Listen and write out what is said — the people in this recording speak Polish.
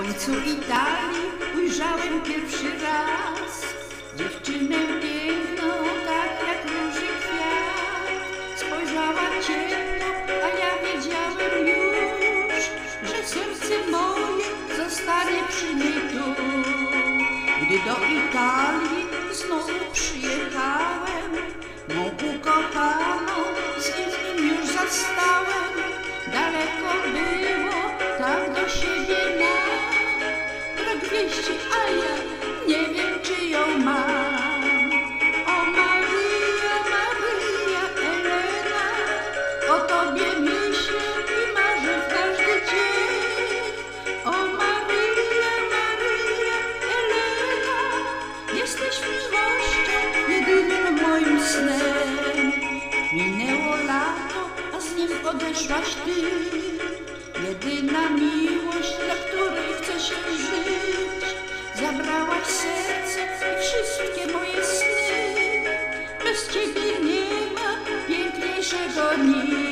słońcu Italii ujrzałem pierwszy raz dziewczynę piękną, tak jak róży kwiat. Spojrzała ciemno, a ja wiedziałem już, że serce moje zostanie przy niej tu. Gdy do Italii znowu przyjechałem, mą ukochaną z innym już zastałem. Daleko było, tak do siebie nam, brak wieści, a ja nie wiem, czy ją mam. O Maryja, Maryja, Elena, o tobie myślę i marzę w każdy dzień. O Maryja, Maryja, Elena, jesteś miłością jedynym moim snem. Minęło lato, a z nim odeszłaś ty, jedyna miłość, dla której chcę się żyć. Zabrałaś serce i wszystkie moje sny, bez ciebie nie ma piękniejszego dnia.